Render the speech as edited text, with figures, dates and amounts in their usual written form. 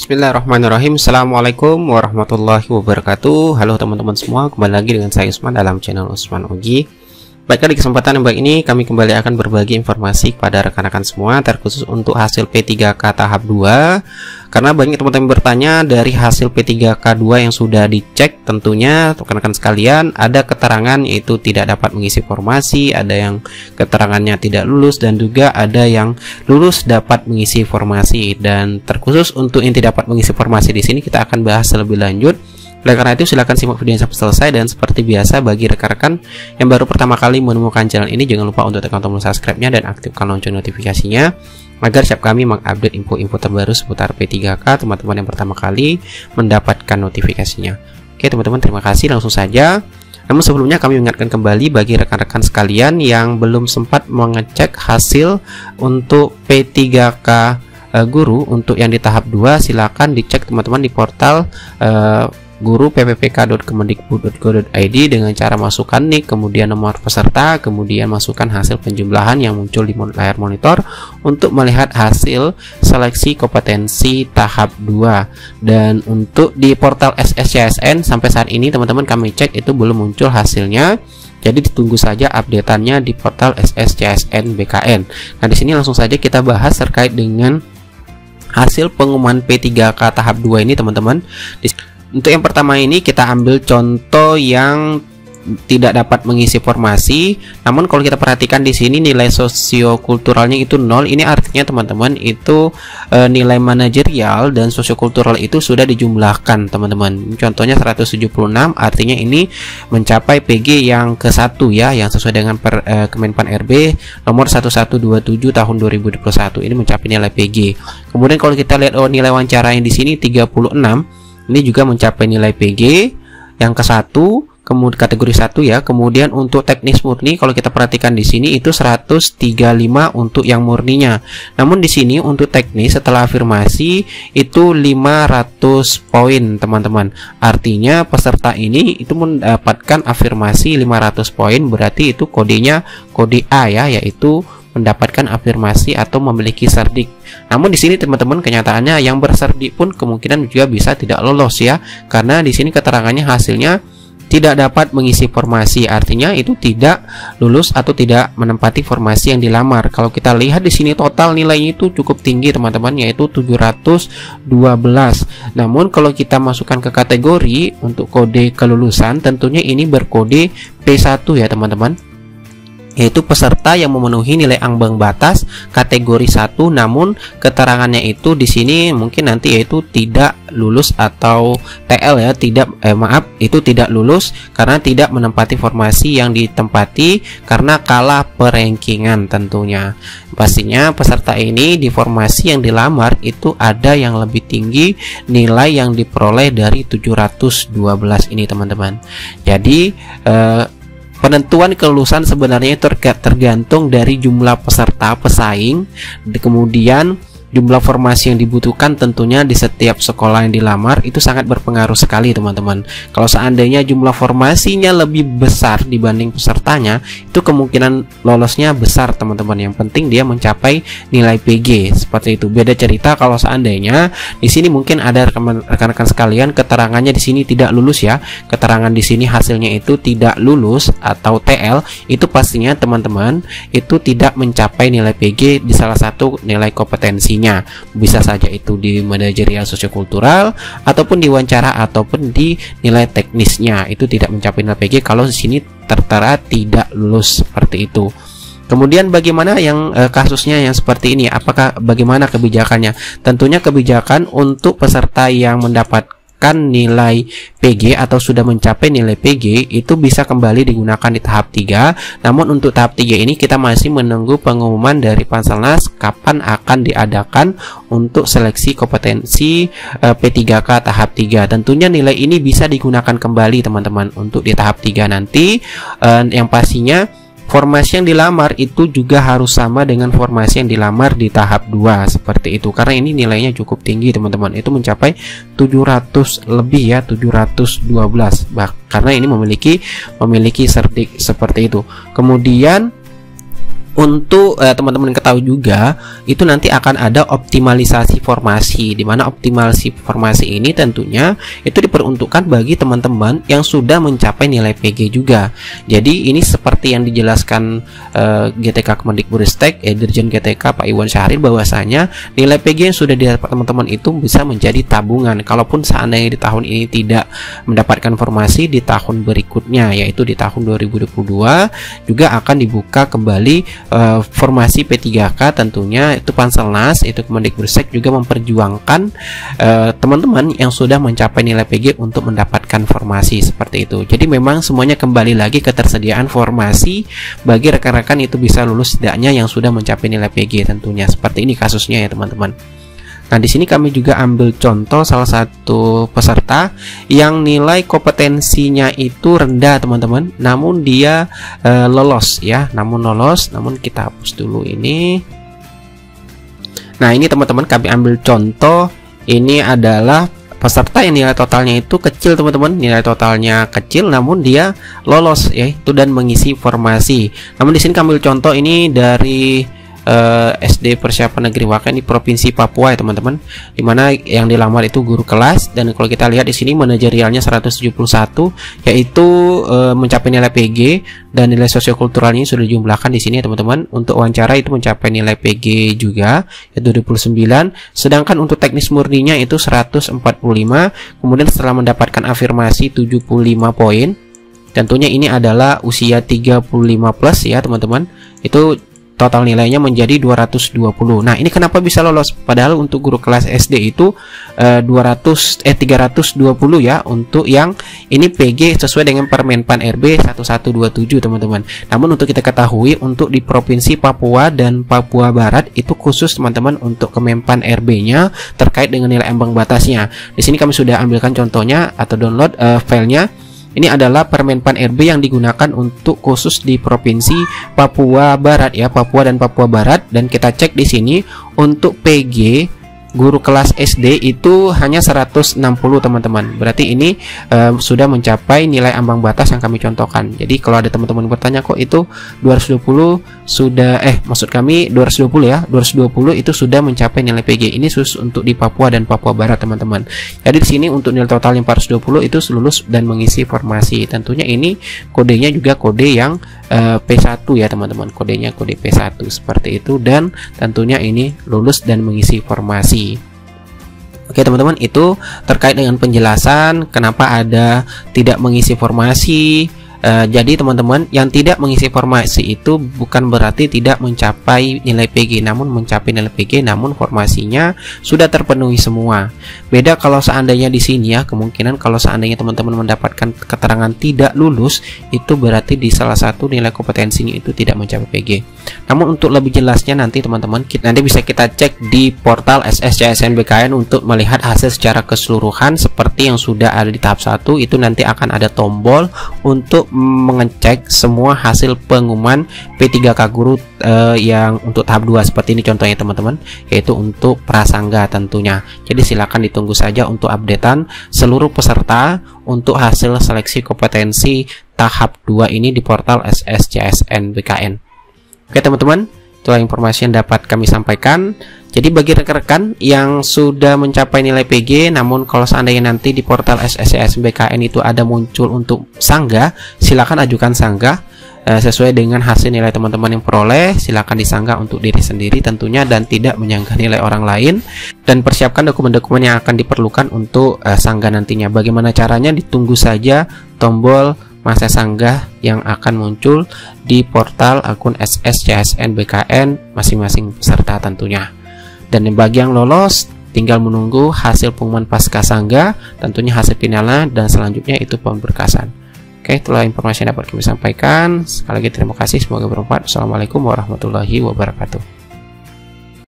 Bismillahirrahmanirrahim. Assalamualaikum warahmatullahi wabarakatuh. Halo teman-teman semua, kembali lagi dengan saya Usman dalam channel Usman Ogi. Baiklah, di kesempatan yang baik ini kami kembali akan berbagi informasi kepada rekan-rekan semua, terkhusus untuk hasil P3K tahap 2. Karena banyak teman-teman bertanya dari hasil P3K 2 yang sudah dicek, tentunya rekan-rekan sekalian ada keterangan yaitu tidak dapat mengisi formasi, ada yang keterangannya tidak lulus, dan juga ada yang lulus dapat mengisi formasi. Dan terkhusus untuk yang tidak dapat mengisi formasi di sini kita akan bahas lebih lanjut. Oleh karena itu silahkan simak video sampai selesai, dan seperti biasa bagi rekan-rekan yang baru pertama kali menemukan channel ini, jangan lupa untuk tekan tombol subscribe-nya dan aktifkan lonceng notifikasinya agar setiap kami mengupdate info-info terbaru seputar P3K teman-teman yang pertama kali mendapatkan notifikasinya. Oke teman-teman, terima kasih, langsung saja. Namun sebelumnya kami mengingatkan kembali bagi rekan-rekan sekalian yang belum sempat mengecek hasil untuk P3K guru untuk yang di tahap 2, silakan dicek teman-teman di portal guru pppk.kemendikbud.go.id dengan cara masukkan nick, kemudian nomor peserta, kemudian masukkan hasil penjumlahan yang muncul di layar monitor untuk melihat hasil seleksi kompetensi tahap 2. Dan untuk di portal SSCSN sampai saat ini teman-teman kami cek itu belum muncul hasilnya. Jadi ditunggu saja updateannya di portal SSCSN BKN. Nah, di sini langsung saja kita bahas terkait dengan hasil pengumuman P3K tahap 2 ini teman-teman. Untuk yang pertama ini kita ambil contoh yang tidak dapat mengisi formasi. Namun kalau kita perhatikan di sini nilai sosiokulturalnya itu 0. Ini artinya teman-teman itu nilai manajerial dan sosiokultural itu sudah dijumlahkan teman-teman. Contohnya 176, artinya ini mencapai PG yang ke-1 ya, yang sesuai dengan Kemenpan RB nomor 1127 tahun 2021. Ini mencapai nilai PG. Kemudian kalau kita lihat nilai wawancara yang di sini 36, ini juga mencapai nilai PG yang ke-1, kemudian kategori 1 ya. Kemudian untuk teknis murni kalau kita perhatikan di sini itu 135 untuk yang murninya. Namun di sini untuk teknis setelah afirmasi itu 500 poin teman-teman. Artinya peserta ini itu mendapatkan afirmasi 500 poin, berarti itu kodenya kode A ya, yaitu mendapatkan afirmasi atau memiliki serdik. Namun di sini teman-teman kenyataannya yang berserdik pun kemungkinan juga bisa tidak lolos ya, karena di sini keterangannya hasilnya tidak dapat mengisi formasi, artinya itu tidak lulus atau tidak menempati formasi yang dilamar. Kalau kita lihat di sini total nilainya itu cukup tinggi teman-teman, yaitu 712. Namun kalau kita masukkan ke kategori untuk kode kelulusan, tentunya ini berkode P1 ya teman-teman, yaitu peserta yang memenuhi nilai ambang batas kategori 1, namun keterangannya itu di sini mungkin nanti yaitu tidak lulus atau TL ya, itu tidak lulus karena tidak menempati formasi yang ditempati karena kalah perankingan tentunya. Pastinya peserta ini di formasi yang dilamar itu ada yang lebih tinggi nilai yang diperoleh dari 712 ini teman-teman. Jadi penentuan kelulusan sebenarnya tergantung dari jumlah peserta pesaing, kemudian jumlah formasi yang dibutuhkan tentunya di setiap sekolah yang dilamar itu sangat berpengaruh sekali teman-teman. Kalau seandainya jumlah formasinya lebih besar dibanding pesertanya, itu kemungkinan lolosnya besar teman-teman. Yang penting dia mencapai nilai PG seperti itu. Beda cerita kalau seandainya di sini mungkin ada rekan-rekan sekalian keterangannya di sini tidak lulus ya. Keterangan di sini hasilnya itu tidak lulus atau TL, itu pastinya teman-teman itu tidak mencapai nilai PG di salah satu nilai kompetensinya. Bisa saja itu di manajerial sosiokultural ataupun di wawancara ataupun di nilai teknisnya itu tidak mencapai nilai PG kalau di sini tertera tidak lulus seperti itu. Kemudian bagaimana yang kasusnya yang seperti ini? Bagaimana kebijakannya? Tentunya kebijakan untuk peserta yang mendapatkan nilai PG atau sudah mencapai nilai PG itu bisa kembali digunakan di tahap 3. Namun untuk tahap 3 ini kita masih menunggu pengumuman dari Panselnas kapan akan diadakan untuk seleksi kompetensi P3K tahap 3. Tentunya nilai ini bisa digunakan kembali teman-teman untuk di tahap 3 nanti. Yang pastinya formasi yang dilamar itu juga harus sama dengan formasi yang dilamar di tahap 2 seperti itu, karena ini nilainya cukup tinggi teman-teman, itu mencapai 700 lebih ya, 712 karena ini memiliki serdik seperti itu. Kemudian untuk teman-teman ketahui juga, itu nanti akan ada optimalisasi formasi, di mana optimalisasi formasi ini tentunya itu diperuntukkan bagi teman-teman yang sudah mencapai nilai PG juga. Jadi ini seperti yang dijelaskan GTK Kemendikbudristek, Dirjen GTK Pak Iwan Syahril, bahwasanya nilai PG yang sudah didapat teman-teman itu bisa menjadi tabungan. Kalaupun seandainya di tahun ini tidak mendapatkan formasi, di tahun berikutnya yaitu di tahun 2022 juga akan dibuka kembali formasi P3K. Tentunya itu Panselnas, itu Kemendikbudristek juga memperjuangkan teman-teman yang sudah mencapai nilai PG untuk mendapatkan formasi seperti itu. Jadi memang semuanya kembali lagi ke ketersediaan formasi bagi rekan-rekan itu bisa lulus setidaknya yang sudah mencapai nilai PG tentunya. Seperti ini kasusnya ya teman-teman. Nah, di sini kami juga ambil contoh salah satu peserta yang nilai kompetensinya itu rendah teman-teman, namun dia lolos ya, namun kita hapus dulu ini. Nah, ini teman-teman kami ambil contoh, ini adalah peserta yang nilai totalnya itu kecil teman-teman, nilai totalnya kecil namun dia lolos ya itu dan mengisi formasi. Namun di sini kami ambil contoh ini dari SD Persiapan Negeri Wakan di Provinsi Papua ya teman-teman, dimana yang dilamar itu guru kelas, dan kalau kita lihat di sini manajerialnya 171 yaitu mencapai nilai PG, dan nilai sosiokulturalnya sudah dijumlahkan di sini ya teman-teman. Untuk wawancara itu mencapai nilai PG juga yaitu 29, sedangkan untuk teknis murninya itu 145. Kemudian setelah mendapatkan afirmasi 75 poin, tentunya ini adalah usia 35 plus ya teman-teman, itu total nilainya menjadi 220. Nah, ini kenapa bisa lolos? Padahal untuk guru kelas SD itu 320 ya untuk yang ini PG sesuai dengan Permenpan RB 1127 teman-teman. Namun untuk kita ketahui, untuk di Provinsi Papua dan Papua Barat itu khusus teman-teman untuk Kemenpan RB-nya terkait dengan nilai ambang batasnya. Di sini kami sudah ambilkan contohnya atau download filenya. Ini adalah Permenpan RB yang digunakan untuk khusus di Provinsi Papua Barat ya, Papua dan Papua Barat, dan kita cek di sini untuk PG guru kelas SD itu hanya 160 teman-teman. Berarti ini sudah mencapai nilai ambang batas yang kami contohkan. Jadi kalau ada teman-teman bertanya kok itu 220 sudah maksud kami 220 ya, 220 itu sudah mencapai nilai PG. Ini khusus untuk di Papua dan Papua Barat teman-teman. Jadi di sini untuk nilai total yang 420 itu lulus dan mengisi formasi. Tentunya ini kodenya juga kode yang P1 ya teman-teman, kodenya kode P1 seperti itu, dan tentunya ini lulus dan mengisi formasi. Oke teman-teman, itu terkait dengan penjelasan kenapa ada tidak mengisi formasi. Jadi teman-teman, yang tidak mengisi formasi itu bukan berarti tidak mencapai nilai PG, namun mencapai nilai PG namun formasinya sudah terpenuhi semua. Beda kalau seandainya di sini ya, kemungkinan kalau seandainya teman-teman mendapatkan keterangan tidak lulus, itu berarti di salah satu nilai kompetensinya itu tidak mencapai PG. Namun untuk lebih jelasnya nanti teman-teman, nanti bisa kita cek di portal SSCSNBKN untuk melihat hasil secara keseluruhan seperti yang sudah ada di tahap 1. Itu nanti akan ada tombol untuk mengecek semua hasil pengumuman P3K guru yang untuk tahap 2 seperti ini contohnya teman-teman, yaitu untuk prasangga tentunya. Jadi silakan ditunggu saja untuk updatean seluruh peserta untuk hasil seleksi kompetensi tahap 2 ini di portal SSCSNBKN. Oke teman-teman, itulah informasi yang dapat kami sampaikan. Jadi bagi rekan-rekan yang sudah mencapai nilai PG, namun kalau seandainya nanti di portal SSCSNBKN itu ada muncul untuk sanggah, silakan ajukan sanggah sesuai dengan hasil nilai teman-teman yang peroleh. Silakan disanggah untuk diri sendiri tentunya dan tidak menyanggah nilai orang lain, dan persiapkan dokumen-dokumen yang akan diperlukan untuk sanggah nantinya. Bagaimana caranya? Ditunggu saja tombol masa sanggah yang akan muncul di portal akun SSCSNBKN masing-masing peserta tentunya. Dan bagi yang lolos tinggal menunggu hasil pengumuman pasca sanggah, tentunya hasil finalnya, dan selanjutnya itu pemberkasan. Oke, itulah informasi yang dapat kami sampaikan. Sekali lagi terima kasih, semoga bermanfaat. Assalamualaikum warahmatullahi wabarakatuh.